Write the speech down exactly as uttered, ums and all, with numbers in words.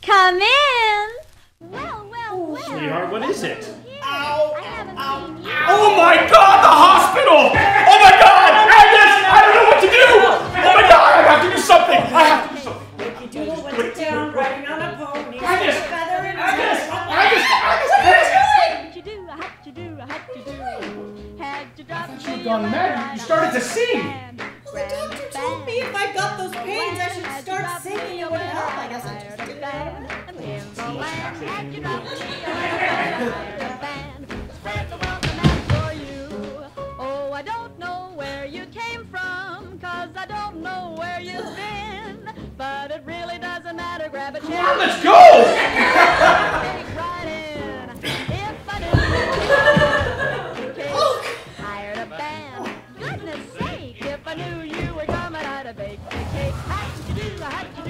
Come in. Well, well, well. Sweetheart, what is it? Ow, I haven't ow, seen you. Oh my God, the hospital! Oh my God, Agnes, I don't know what to do! Oh my God, I have to do something! I have to do something! Ricky Doodle went to town riding on a pony. Agnes! Feather in his Agnes! hat. Agnes! Agnes! How'd you do? How'd you do? How'd you do? Had you dropped I thought you had gone mad. You started to sing. Well, the doctor told me if I got those pains, I should start singing. It would help. I guess I just did it. Oh, I don't know where you came from, cause I don't know where you've been, but it really doesn't matter. Grab a chair. Come on, let's go! Right in. If I knew you hired a band. Goodness sake, if I knew you were coming out to bake the cake. How'd you do? How'd you